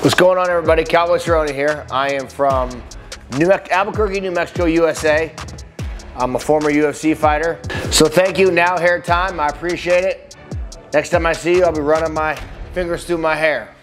What's going on, everybody? Cowboy Cerrone here. I am from Albuquerque, New Mexico, USA. I'm a former UFC fighter. So thank you, Now Hair Time. I appreciate it. Next time I see you, I'll be running my fingers through my hair.